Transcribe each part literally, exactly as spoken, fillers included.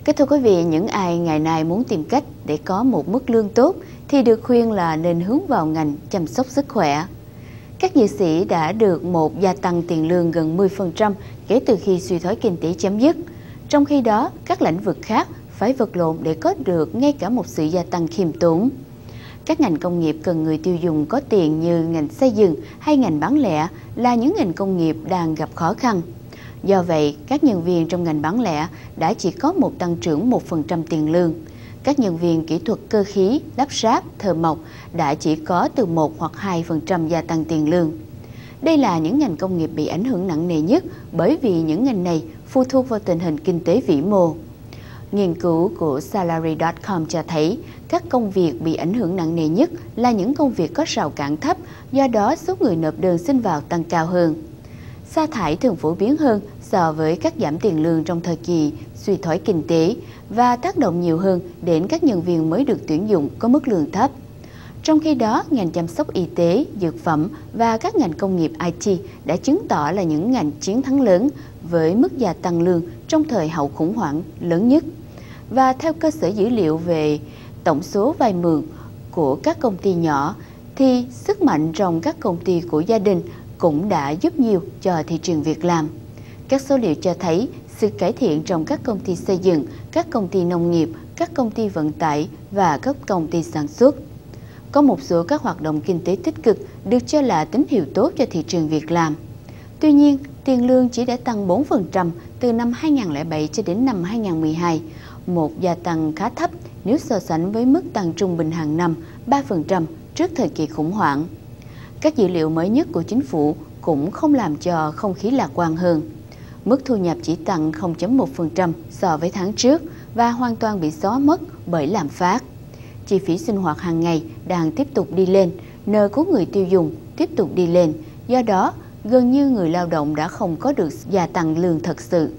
Kính thưa quý vị, những ai ngày nay muốn tìm cách để có một mức lương tốt thì được khuyên là nên hướng vào ngành chăm sóc sức khỏe. Các dược sĩ đã được một gia tăng tiền lương gần mười phần trăm kể từ khi suy thoái kinh tế chấm dứt. Trong khi đó, các lĩnh vực khác phải vật lộn để có được ngay cả một sự gia tăng khiêm tốn. Các ngành công nghiệp cần người tiêu dùng có tiền như ngành xây dựng hay ngành bán lẻ là những ngành công nghiệp đang gặp khó khăn. Do vậy, các nhân viên trong ngành bán lẻ đã chỉ có một tăng trưởng một phần trăm tiền lương. Các nhân viên kỹ thuật cơ khí, lắp ráp, thợ mộc đã chỉ có từ một hoặc hai phần trăm gia tăng tiền lương. Đây là những ngành công nghiệp bị ảnh hưởng nặng nề nhất bởi vì những ngành này phụ thuộc vào tình hình kinh tế vĩ mô. Nghiên cứu của Salary chấm com cho thấy các công việc bị ảnh hưởng nặng nề nhất là những công việc có rào cản thấp, do đó số người nộp đơn xin vào tăng cao hơn. Sa thải thường phổ biến hơn so với các giảm tiền lương trong thời kỳ suy thoái kinh tế và tác động nhiều hơn đến các nhân viên mới được tuyển dụng có mức lương thấp. Trong khi đó, ngành chăm sóc y tế, dược phẩm và các ngành công nghiệp i tê đã chứng tỏ là những ngành chiến thắng lớn với mức gia tăng lương trong thời hậu khủng hoảng lớn nhất. Và theo cơ sở dữ liệu về tổng số vay mượn của các công ty nhỏ, thì sức mạnh trong các công ty của gia đình cũng đã giúp nhiều cho thị trường việc làm. Các số liệu cho thấy sự cải thiện trong các công ty xây dựng, các công ty nông nghiệp, các công ty vận tải và các công ty sản xuất. Có một số các hoạt động kinh tế tích cực được cho là tín hiệu tốt cho thị trường việc làm. Tuy nhiên, tiền lương chỉ đã tăng bốn phần trăm từ năm hai nghìn không trăm lẻ bảy cho đến năm hai nghìn không trăm mười hai, một gia tăng khá thấp nếu so sánh với mức tăng trung bình hàng năm ba phần trăm trước thời kỳ khủng hoảng. Các dữ liệu mới nhất của chính phủ cũng không làm cho không khí lạc quan hơn. Mức thu nhập chỉ tăng không phẩy một phần trăm so với tháng trước và hoàn toàn bị xóa mất bởi lạm phát. Chi phí sinh hoạt hàng ngày đang tiếp tục đi lên, nợ của người tiêu dùng tiếp tục đi lên, do đó gần như người lao động đã không có được gia tăng lương thật sự.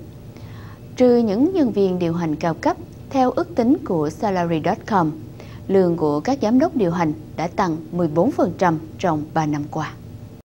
Trừ những nhân viên điều hành cao cấp, theo ước tính của Salary chấm com, lương của các giám đốc điều hành đã tăng mười bốn phần trăm trong ba năm qua.